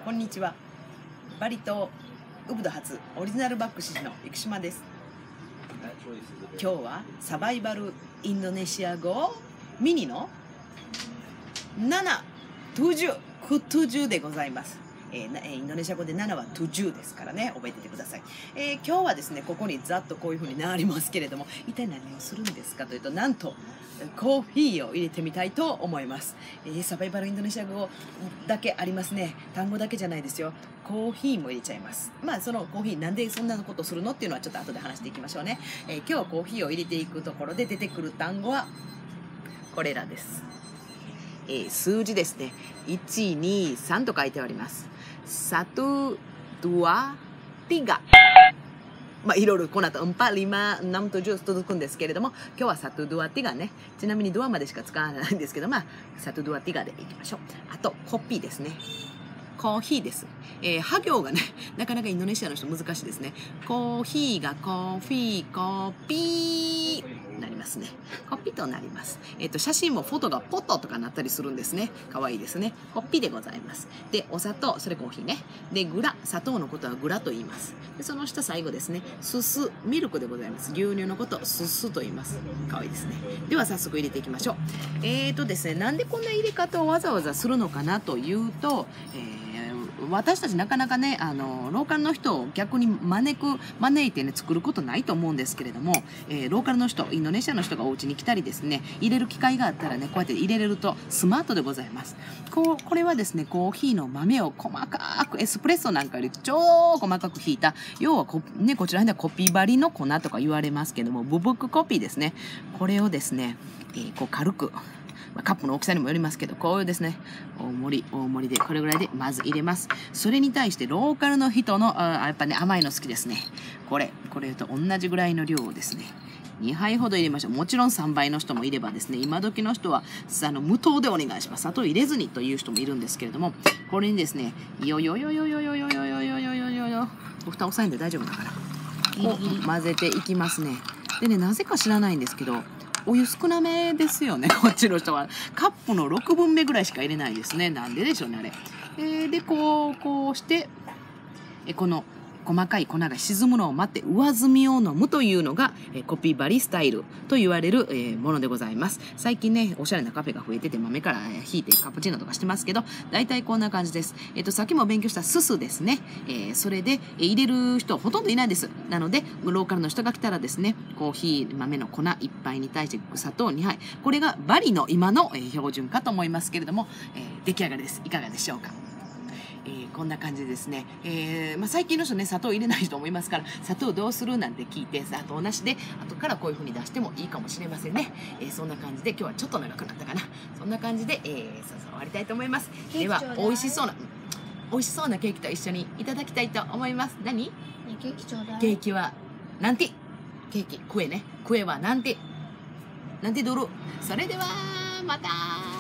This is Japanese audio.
こんにちは。バリ島ウブド発オリジナルバッグ支持の生島です。今日はサバイバルインドネシア語ミニの7、7、7でございます。インドネシア語で7は7ですからね、覚えててください。今日はですね、ここにざっとこういう風になりますけれども、一体何をするんですかというと、なんとコーヒーを入れてみたいと思います。サバイバルインドネシア語だけありますね。単語だけじゃないですよ。コーヒーも入れちゃいます。まあそのコーヒーなんでそんなことするのっていうのはちょっと後で話していきましょうね。今日はコーヒーを入れていくところで出てくる単語はこれらです。数字ですね。1、2、3と書いてあります。1、2、3。まあいろいろこの後4、5、6、7続くんですけれども、今日は1、2、3ね。ちなみにドアまでしか使わないんですけど、まあ1、2、3でいきましょう。あとコピーですね。コーヒーです。は行がね、なかなかインドネシアの人難しいですね。コーヒーがコーヒー、コピーなりますね。コピーとなります。写真もフォトがポットとかなったりするんですね。かわいいですね。コピーでございます。で、お砂糖、それコーヒーね。で、グラ、砂糖のことはグラと言います。で、その下最後ですね。すす、ミルクでございます。牛乳のことすすと言います。かわいいですね。では早速入れていきましょう。ですね、なんでこんな入れ方をわざわざするのかなというと、私たちなかなかね、ローカルの人を逆に招いてね、作ることないと思うんですけれども、ローカルの人、インドネシアの人がお家に来たりですね、入れる機会があったらね、こうやって入れれるとスマートでございます。これはですね、コーヒーの豆を細かく、エスプレッソなんかより超細かくひいた、要はこちらではコピーバリの粉とか言われますけども、ブブックコピーですね。これをですね、こう軽く、カップの大きさにもよりますけど、こういうですね、大盛りで、これぐらいでまず入れます。それに対して、ローカルの人の、やっぱね、甘いの好きですね。これと同じぐらいの量をですね、2杯ほど入れましょう。もちろん3倍の人もいればですね、今時の人は、無糖でお願いします。砂糖入れずにという人もいるんですけれども、これにですね、蓋押さえんで大丈夫だから、こう混ぜていきますね。でね、なぜか知らないんですけど、お湯少なめですよね、こっちの人は。カップの6分目ぐらいしか入れないですね。なんででしょうね、あれ。で、こうして、この細かい粉が沈むのを待って上澄みを飲むというのが、コピーバリスタイルと言われる、ものでございます。最近ね、おしゃれなカフェが増えてて豆から引いてカプチーノとかしてますけど、大体こんな感じです。さっきも勉強したススですね。それで、入れる人ほとんどいないです。なので、ローカルの人が来たらですね、コーヒー豆の粉1杯に対して砂糖2杯。これがバリの今の、標準かと思いますけれども、出来上がりです。いかがでしょうか。こんな感じですね。最近の人ね、砂糖入れない人もいますから、砂糖どうするなんて聞いて、砂糖なしで、後からこういう風に出してもいいかもしれませんね。そんな感じで、今日はちょっと長くなったかな。そんな感じで、終わりたいと思います。では、美味しそうなケーキと一緒にいただきたいと思います。何？ ケーキちょうだい。 ケーキは、なんて？ケーキ、クエね。クエはなんて？なんてドル。それでは、また